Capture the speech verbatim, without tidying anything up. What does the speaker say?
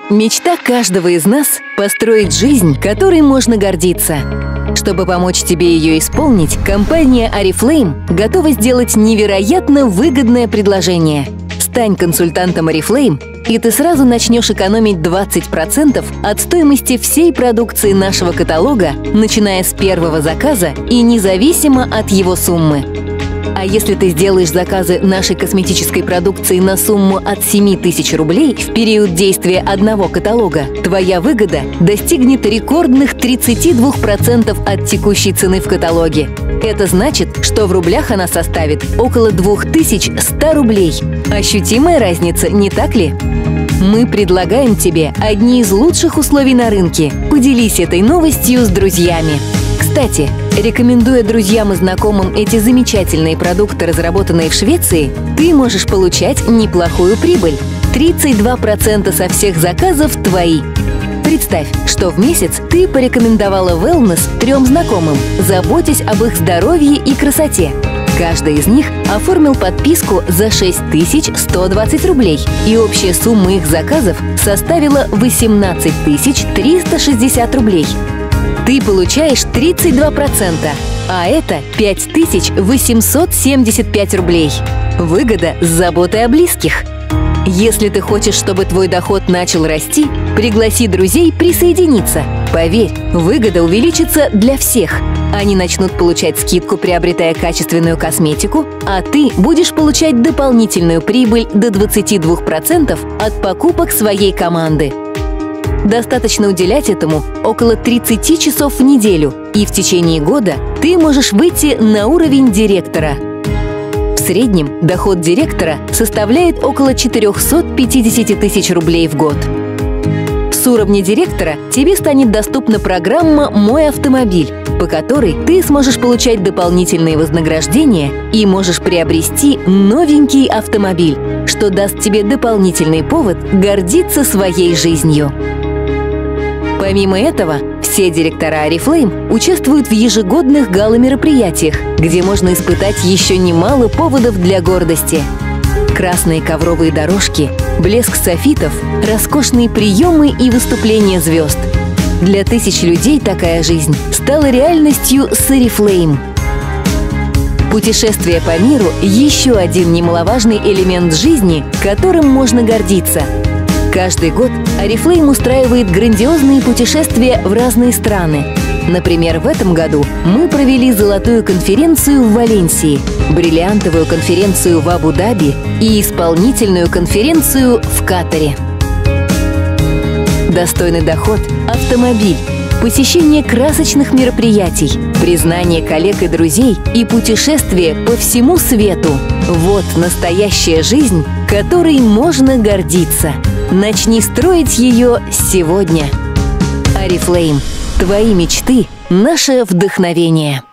Мечта каждого из нас – построить жизнь, которой можно гордиться. Чтобы помочь тебе ее исполнить, компания Oriflame готова сделать невероятно выгодное предложение. Стань консультантом Oriflame, и ты сразу начнешь экономить двадцать процентов от стоимости всей продукции нашего каталога, начиная с первого заказа и независимо от его суммы. А если ты сделаешь заказы нашей косметической продукции на сумму от семи тысяч рублей в период действия одного каталога, твоя выгода достигнет рекордных тридцати двух процентов от текущей цены в каталоге. Это значит, что в рублях она составит около двух тысяч ста рублей. Ощутимая разница, не так ли? Мы предлагаем тебе одни из лучших условий на рынке. Поделись этой новостью с друзьями. Кстати, рекомендуя друзьям и знакомым эти замечательные продукты, разработанные в Швеции, ты можешь получать неплохую прибыль. тридцать два процента со всех заказов твои. Представь, что в месяц ты порекомендовала wellness трем знакомым, заботясь об их здоровье и красоте. Каждый из них оформил подписку за шесть тысяч сто двадцать рублей, и общая сумма их заказов составила восемнадцать тысяч триста шестьдесят рублей. Ты получаешь тридцать два процента, а это пять тысяч восемьсот семьдесят пять рублей. Выгода с заботой о близких. Если ты хочешь, чтобы твой доход начал расти, пригласи друзей присоединиться. Поверь, выгода увеличится для всех. Они начнут получать скидку, приобретая качественную косметику, а ты будешь получать дополнительную прибыль до двадцати двух процентов от покупок своей команды. Достаточно уделять этому около тридцати часов в неделю, и в течение года ты можешь выйти на уровень директора. В среднем доход директора составляет около четырёхсот пятидесяти тысяч рублей в год. С уровня директора тебе станет доступна программа «Мой автомобиль», по которой ты сможешь получать дополнительные вознаграждения и можешь приобрести новенький автомобиль, что даст тебе дополнительный повод гордиться своей жизнью. Помимо этого, все директора Oriflame участвуют в ежегодных гала-мероприятиях, где можно испытать еще немало поводов для гордости. Красные ковровые дорожки, блеск софитов, роскошные приемы и выступления звезд. Для тысяч людей такая жизнь стала реальностью с Oriflame. Путешествие по миру – еще один немаловажный элемент жизни, которым можно гордиться. Каждый год Oriflame устраивает грандиозные путешествия в разные страны. Например, в этом году мы провели золотую конференцию в Валенсии, бриллиантовую конференцию в Абу-Даби и исполнительную конференцию в Катаре. Достойный доход, автомобиль, посещение красочных мероприятий, признание коллег и друзей и путешествие по всему свету – вот настоящая жизнь, которой можно гордиться. Начни строить ее сегодня. Oriflame. Твои мечты – наше вдохновение.